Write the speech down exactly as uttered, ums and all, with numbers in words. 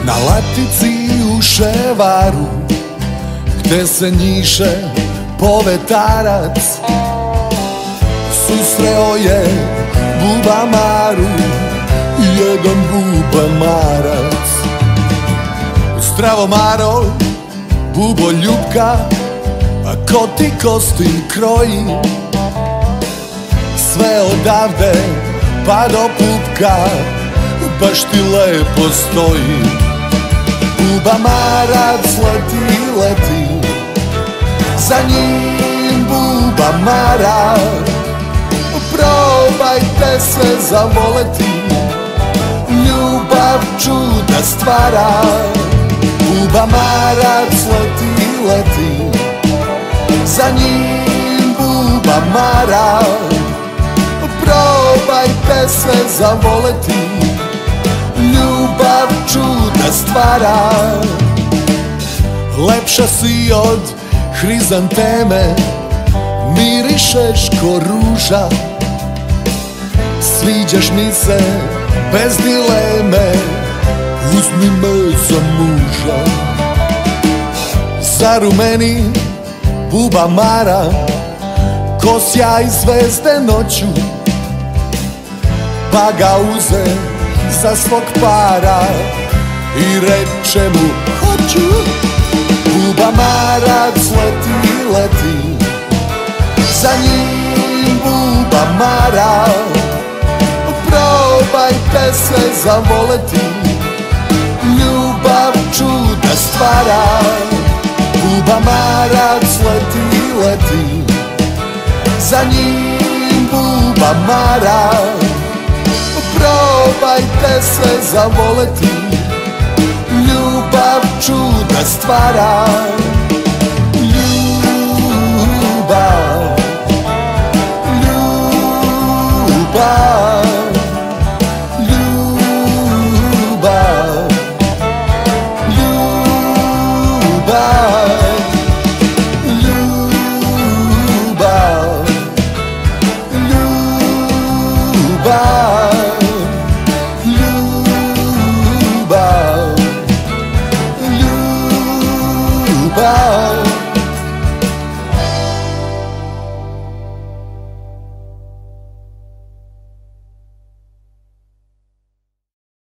Na latici u Ševaru, gde se njiše povetarac, susreo je bubamaru i jedan bubamarac. Zdravo Maro, bubo ljubka, a ko ti kostim kroji? Sve odavde pa do pupka, baš ti lepo stoji. Bubamarac leti, leti, za njim bubamara. Probajte se zavoleti, ljubav čuda stvara. Bubamarac leti, leti, za njim bubamara. Probajte se zavoleti, ljubav čuda stvara. Lepša si od hrizanteme, mirišeš ko ruža. Sviđaš mi se bez dileme, uzmi me za muža. Zarumeni bubamara, ko sjaj zvezde noću, pa ga uze za svog para i reče mu hoću. Bubamarac leti, leti, za njim bubamara. Probajte se zavoleti, ljubav čuda stvara. Bubamarac leti, leti, za njim bubamara. Probajte se zavoleti, ljubav čuda stvara. Ljubav, ljubav.